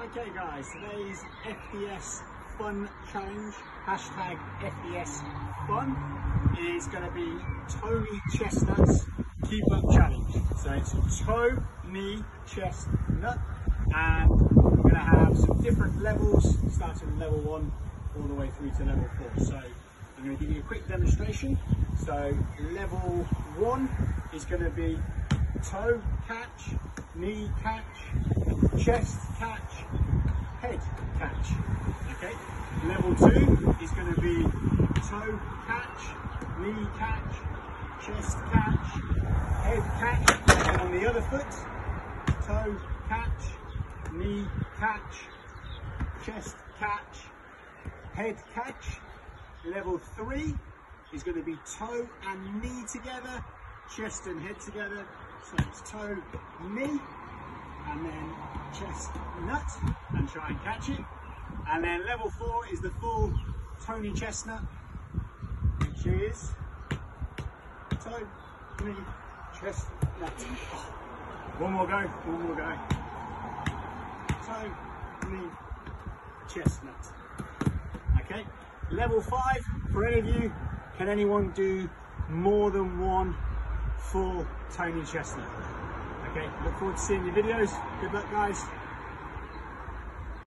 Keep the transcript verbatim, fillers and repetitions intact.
Okay guys, today's F D S Fun Challenge, hashtag F D S Fun, is going to be ToeKnee ChestNut's Keep Up Challenge. So it's toe, knee, chest, nut, and we're going to have some different levels, starting with level one all the way through to level four. So I'm going to give you a quick demonstration. So level one is going to be toe catch, knee catch, chest catch, head catch. Okay. Level two is going to be toe catch, knee catch, chest catch, head catch, and on the other foot, toe catch, knee catch, chest catch, head catch. Level three is going to be toe and knee together, chest and head together. So it's toe, knee, and then chest, nut, and try and catch it. And then level four is the full ToeKnee ChestNut, which is toe, knee, chest, nut. One more go, one more go. Toe, knee, chest, nut. Okay, level five, for any of you, can anyone do more than one full ToeKnee ChestNut? Okay, look forward to seeing your videos. Good luck guys.